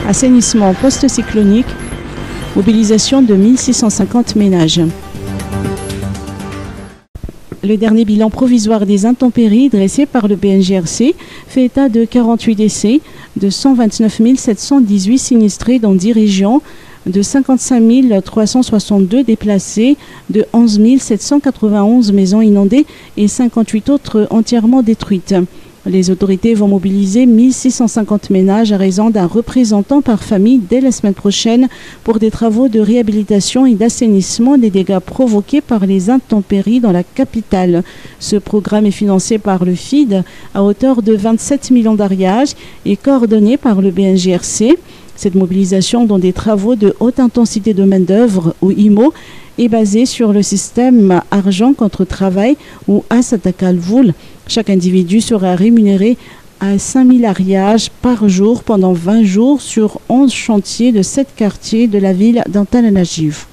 assainissement post-cyclonique, mobilisation de 1650 ménages. Le dernier bilan provisoire des intempéries dressé par le BNGRC fait état de 48 décès, de 129 718 sinistrés dans 10 régions, de 55 362 déplacés, de 11 791 maisons inondées et 58 autres entièrement détruites. Les autorités vont mobiliser 1650 ménages à raison d'un représentant par famille dès la semaine prochaine pour des travaux de réhabilitation et d'assainissement des dégâts provoqués par les intempéries dans la capitale. Ce programme est financé par le FID à hauteur de 27 millions d'ariages et coordonné par le BNGRC. Cette mobilisation dans des travaux de haute intensité de main-d'œuvre ou IMO est basée sur le système argent contre travail ou Asatakalvoul. Chaque individu sera rémunéré à 5 000 ariages par jour pendant 20 jours sur 11 chantiers de 7 quartiers de la ville d'Antananarivo.